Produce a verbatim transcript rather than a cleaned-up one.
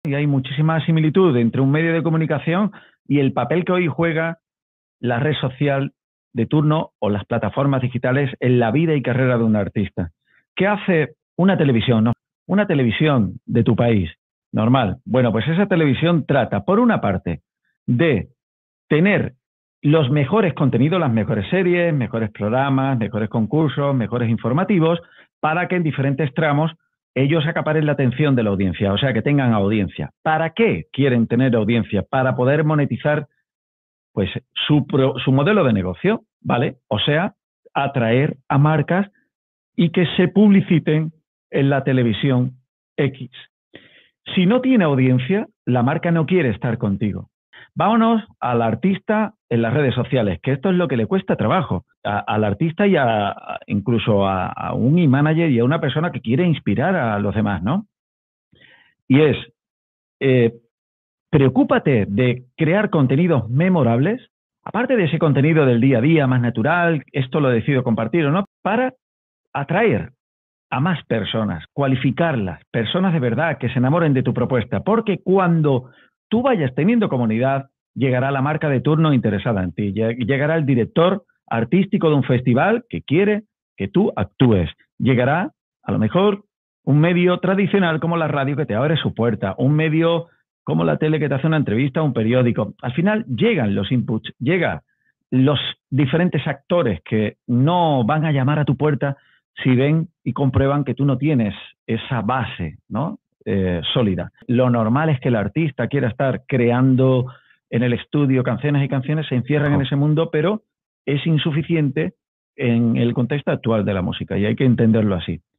y hay muchísima similitud entre un medio de comunicación y el papel que hoy juega la red social de turno o las plataformas digitales en la vida y carrera de un artista. ¿Qué hace una televisión? ¿No? Una televisión de tu país, normal. Bueno, pues esa televisión trata, por una parte, de tener los mejores contenidos, las mejores series, mejores programas, mejores concursos, mejores informativos, para que en diferentes tramos ellos acaparen la atención de la audiencia, o sea, que tengan audiencia. ¿Para qué quieren tener audiencia? Para poder monetizar pues su, pro, su modelo de negocio, ¿vale? O sea, atraer a marcas y que se publiciten en la televisión X. Si no tiene audiencia, la marca no quiere estar contigo. Vámonos al artista en las redes sociales, que esto es lo que le cuesta trabajo a, al artista y a, a, incluso a, a un e-manager y a una persona que quiere inspirar a los demás, ¿no? Y es, eh, preocúpate de crear contenidos memorables, aparte de ese contenido del día a día más natural, esto lo decido compartir o no, para atraer a más personas, cualificarlas, personas de verdad que se enamoren de tu propuesta, porque cuando tú vayas teniendo comunidad, llegará la marca de turno interesada en ti, llegará el director artístico de un festival que quiere que tú actúes, llegará a lo mejor un medio tradicional como la radio que te abre su puerta, un medio como la tele que te hace una entrevista, un periódico. Al final llegan los inputs, llegan los diferentes actores que no van a llamar a tu puerta si ven y comprueban que tú no tienes esa base, ¿no? eh, sólida. Lo normal es que el artista quiera estar creando en el estudio canciones y canciones, se encierran oh. en ese mundo, pero es insuficiente en el contexto actual de la música y hay que entenderlo así.